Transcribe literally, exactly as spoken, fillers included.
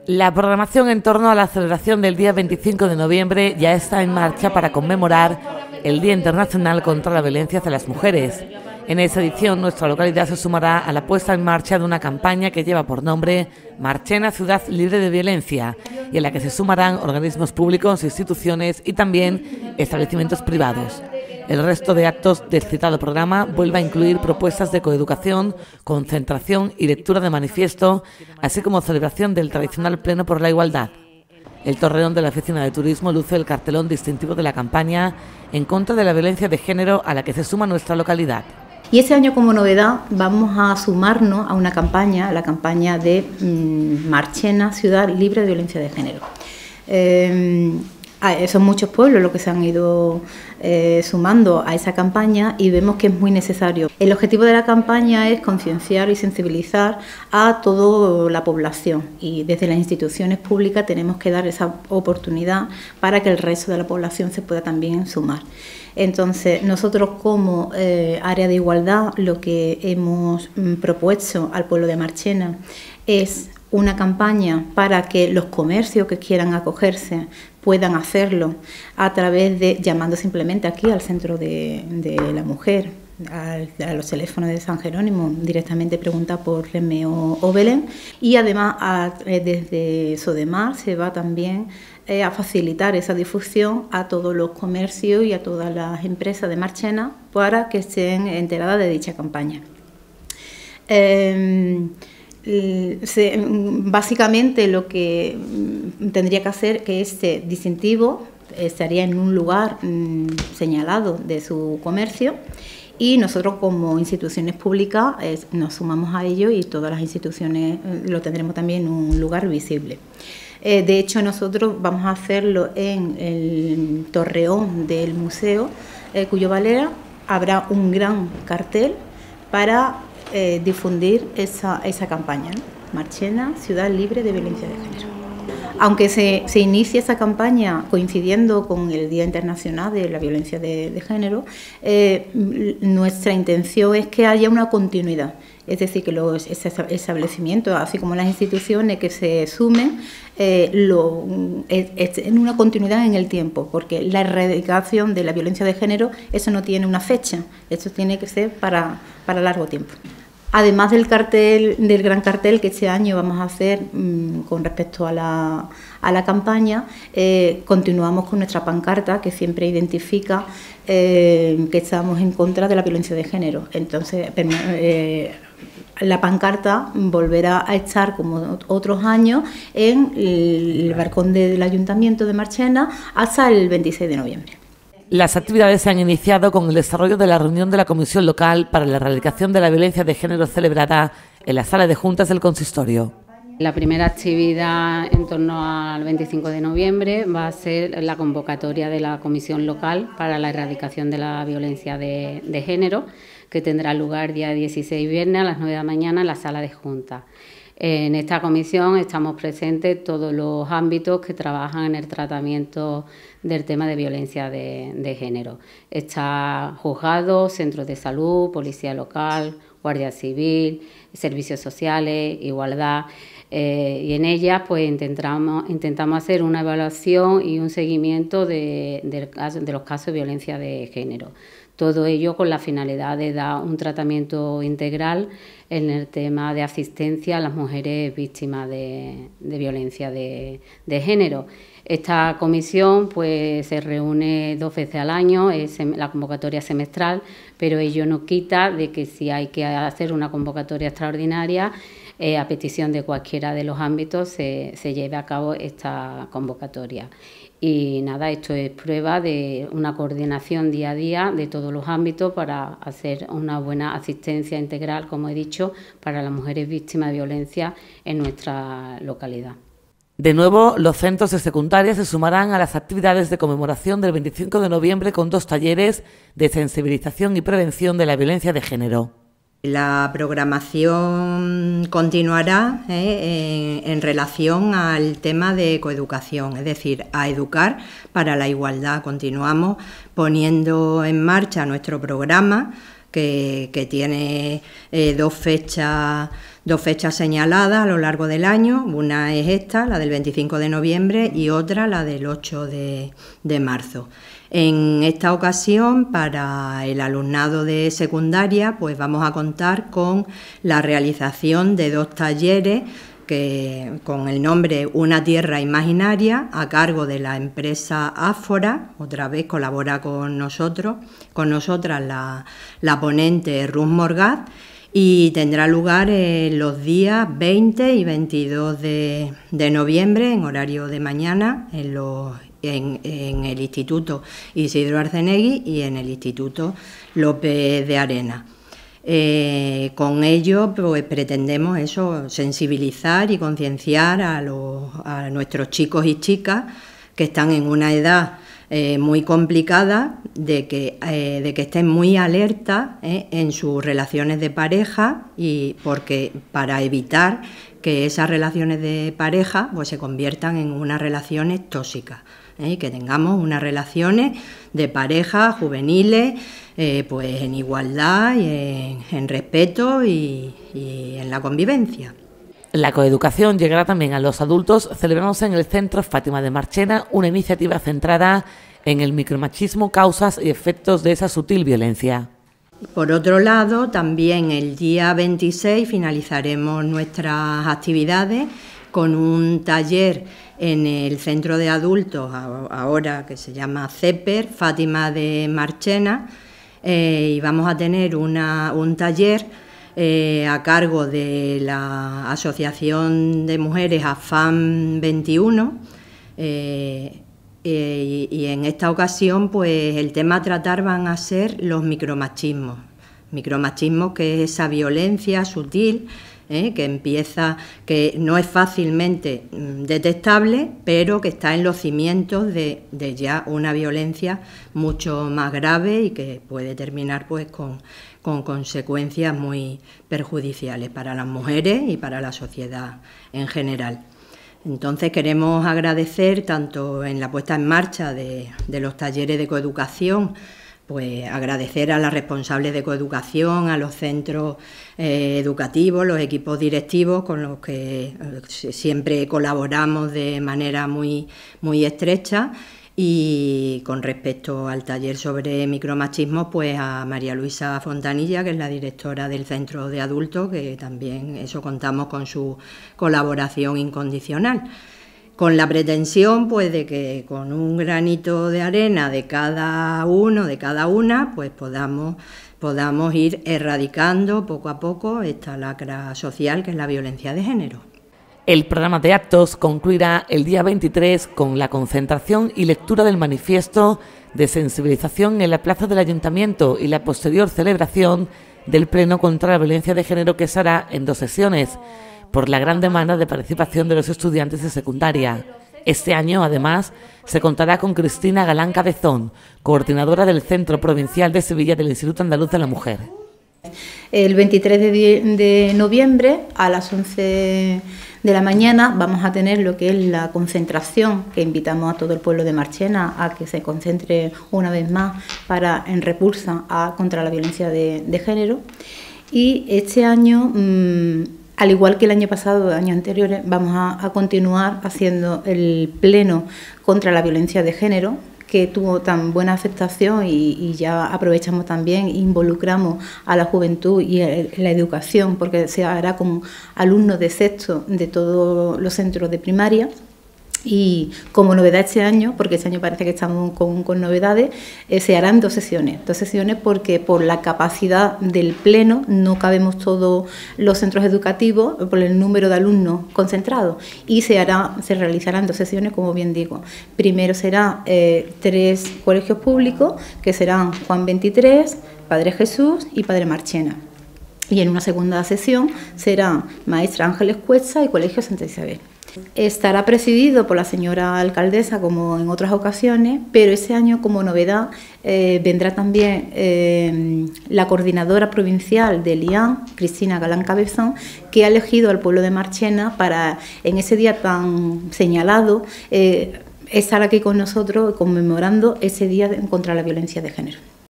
La programación en torno a la celebración del día veinticinco de noviembre ya está en marcha para conmemorar el Día Internacional contra la Violencia hacia las Mujeres. En esa edición, nuestra localidad se sumará a la puesta en marcha de una campaña que lleva por nombre Marchena, Ciudad Libre de Violencia, y en la que se sumarán organismos públicos, instituciones y también establecimientos privados. El resto de actos del citado programa vuelve a incluir propuestas de coeducación, concentración y lectura de manifiesto, así como celebración del tradicional Pleno por la Igualdad. El torreón de la Oficina de Turismo luce el cartelón distintivo de la campaña en contra de la violencia de género a la que se suma nuestra localidad. Y este año, como novedad, vamos a sumarnos a una campaña, la campaña de mmm, Marchena, Ciudad Libre de Violencia de Género. Eh, Son muchos pueblos los que se han ido eh, sumando a esa campaña y vemos que es muy necesario. El objetivo de la campaña es concienciar y sensibilizar a toda la población, y desde las instituciones públicas tenemos que dar esa oportunidad para que el resto de la población se pueda también sumar. Entonces, nosotros como eh, área de igualdad lo que hemos mm, propuesto al pueblo de Marchena es una campaña para que los comercios que quieran acogerse puedan hacerlo a través de, llamando simplemente aquí al Centro de, de la Mujer, a, a los teléfonos de San Jerónimo, directamente pregunta por Remeo o Belén, y además a, desde Sodemar se va también eh, a facilitar esa difusión a todos los comercios y a todas las empresas de Marchena para que estén enteradas de dicha campaña. Eh, Se, básicamente lo que tendría que hacer que este distintivo estaría en un lugar mmm, señalado de su comercio, y nosotros como instituciones públicas eh, nos sumamos a ello, y todas las instituciones eh, lo tendremos también en un lugar visible. Eh, de hecho, nosotros vamos a hacerlo en el torreón del museo eh, Cuyo Valera. Habrá un gran cartel para Eh, difundir esa, esa campaña, ¿no? Marchena, Ciudad Libre de Violencia de Género. Aunque se, se inicie esa campaña coincidiendo con el Día Internacional de la Violencia de, de Género, eh, nuestra intención es que haya una continuidad, es decir, que los establecimientos, así como las instituciones que se sumen, eh, lo, es, es en una continuidad en el tiempo, porque la erradicación de la violencia de género, eso no tiene una fecha, eso tiene que ser para, para largo tiempo. Además del cartel, del gran cartel que este año vamos a hacer mmm, con respecto a la, a la campaña, eh, continuamos con nuestra pancarta que siempre identifica eh, que estamos en contra de la violencia de género. Entonces, eh, la pancarta volverá a estar, como otros años, en el balcón del Ayuntamiento de Marchena hasta el veintiséis de noviembre. Las actividades se han iniciado con el desarrollo de la reunión de la Comisión Local para la Erradicación de la Violencia de Género celebrada en la Sala de Juntas del Consistorio. La primera actividad en torno al veinticinco de noviembre va a ser la convocatoria de la Comisión Local para la Erradicación de la Violencia de, de Género, que tendrá lugar día dieciséis, viernes, a las nueve de la mañana en la Sala de Juntas. En esta comisión estamos presentes todos los ámbitos que trabajan en el tratamiento del tema de violencia de, de género. Está juzgados, centros de salud, policía local, guardia civil, servicios sociales, igualdad, eh, y en ellas pues intentamos, intentamos hacer una evaluación y un seguimiento de, de, de los casos de violencia de género. Todo ello con la finalidad de dar un tratamiento integral en el tema de asistencia a las mujeres víctimas de, de violencia de, de género. Esta comisión pues se reúne dos veces al año, es la convocatoria semestral, pero ello no quita de que si hay que hacer una convocatoria extraordinaria, eh, a petición de cualquiera de los ámbitos se, se lleve a cabo esta convocatoria. Y nada, esto es prueba de una coordinación día a día de todos los ámbitos para hacer una buena asistencia integral, como he dicho, para las mujeres víctimas de violencia en nuestra localidad. De nuevo, los centros de secundaria se sumarán a las actividades de conmemoración del veinticinco de noviembre con dos talleres de sensibilización y prevención de la violencia de género. La programación continuará eh, en, en relación al tema de coeducación, es decir, a educar para la igualdad. Continuamos poniendo en marcha nuestro programa que, que tiene eh, dos fechas dos fechas señaladas a lo largo del año. Una es esta, la del veinticinco de noviembre, y otra la del ocho de, de marzo. En esta ocasión, para el alumnado de secundaria, pues vamos a contar con la realización de dos talleres que, con el nombre Una tierra imaginaria, a cargo de la empresa Áfora. Otra vez colabora con nosotros, con nosotras la, la ponente Ruth Morgaz, y tendrá lugar en los días veinte y veintidós de, de noviembre, en horario de mañana, en los En, en el Instituto Isidro Arcenegui y en el Instituto López de Arena. Eh, con ello pues, pretendemos eso, sensibilizar y concienciar a, los, a nuestros chicos y chicas que están en una edad eh, muy complicada, de que, eh, de que estén muy alertas eh, en sus relaciones de pareja, y porque para evitar que esas relaciones de pareja pues, se conviertan en unas relaciones tóxicas. ¿Eh? Que tengamos unas relaciones de pareja juveniles eh, pues en igualdad y en, en respeto y, y en la convivencia. La coeducación llegará también a los adultos, celebrándose en el Centro Fátima de Marchena, una iniciativa centrada en el micromachismo, causas y efectos de esa sutil violencia. Por otro lado, también el día veintiséis finalizaremos nuestras actividades con un taller en el centro de adultos, ahora que se llama CEPER, Fátima de Marchena, eh, y vamos a tener una, un taller eh, a cargo de la Asociación de Mujeres AFAM veintiuno, eh, eh, y, y en esta ocasión pues el tema a tratar van a ser los micromachismos, micromachismos que es esa violencia sutil, ¿Eh? que empieza, que no es fácilmente detectable, pero que está en los cimientos de, de ya una violencia mucho más grave y que puede terminar pues con, con consecuencias muy perjudiciales para las mujeres y para la sociedad en general. Entonces queremos agradecer tanto en la puesta en marcha de, de los talleres de coeducación, pues agradecer a las responsables de coeducación, a los centros eh, educativos, los equipos directivos con los que eh, siempre colaboramos de manera muy, muy estrecha, y con respecto al taller sobre micromachismo, pues a María Luisa Fontanilla, que es la directora del centro de adultos, que también eso contamos con su colaboración incondicional, con la pretensión pues de que con un granito de arena de cada uno, de cada una, pues podamos, podamos ir erradicando poco a poco esta lacra social que es la violencia de género. El programa de actos concluirá el día veintitrés con la concentración y lectura del manifiesto de sensibilización en la plaza del Ayuntamiento y la posterior celebración del Pleno contra la Violencia de Género, que se hará en dos sesiones, por la gran demanda de participación de los estudiantes de secundaria. Este año, además, se contará con Cristina Galán Cabezón, coordinadora del Centro Provincial de Sevilla del Instituto Andaluz de la Mujer. El veintitrés de noviembre a las once de la mañana vamos a tener lo que es la concentración, que invitamos a todo el pueblo de Marchena a que se concentre una vez más para en repulsa a, contra la violencia de, de género. Y este año, mmm, al igual que el año pasado, años anteriores, vamos a, a continuar haciendo el pleno contra la violencia de género, que tuvo tan buena aceptación, y, y ya aprovechamos también, involucramos a la juventud y a la educación, porque se hará con alumnos de sexto de todos los centros de primaria. Y como novedad este año, porque este año parece que estamos con, con novedades, eh, se harán dos sesiones, dos sesiones porque por la capacidad del pleno no cabemos todos los centros educativos por el número de alumnos concentrados, y se hará, se realizarán dos sesiones, como bien digo. Primero será eh, tres colegios públicos, que serán Juan veintitrés, Padre Jesús y Padre Marchena. Y en una segunda sesión será Maestra Ángeles Cuesta y Colegio Santa Isabel. Estará presidido por la señora alcaldesa, como en otras ocasiones, pero este año, como novedad, eh, vendrá también eh, la coordinadora provincial del I A N, Cristina Galán Cabezón, que ha elegido al pueblo de Marchena para, en ese día tan señalado, eh, estar aquí con nosotros conmemorando ese día contra la violencia de género.